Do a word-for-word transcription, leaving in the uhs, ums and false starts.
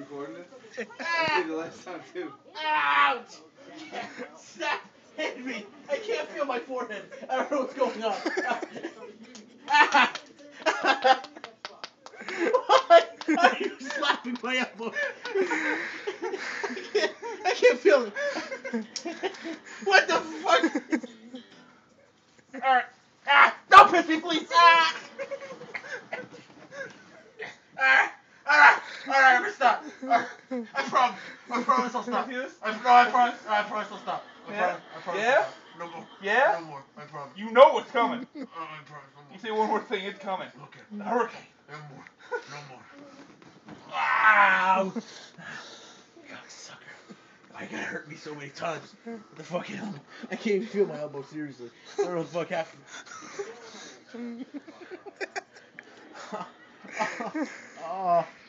recording it? I did it last time too. Ouch! Stop hitting me! I can't feel my forehead. I don't know what's going on. Ah! Why are you slapping my elbow? I can't, I can't feel it. What the fuck? Alright. Ah! Don't piss me, please! Ah! Ah! Alright! Alright, I'm gonna stop. Right. I promise. I promise I'll stop. I, no, I promise. I promise I'll stop. I Yeah? promise. I promise Yeah? I'll stop. No more. Yeah? No more. I promise. You know what's coming. Uh, I promise. No more. You say one more thing, it's coming. Okay. The hurricane. No more. No more. Ow! Cocksucker. Why you gotta hurt me so many times? What the fuck hell? I can't even feel my elbow, seriously. I don't know what the fuck happened. Oh. Oh.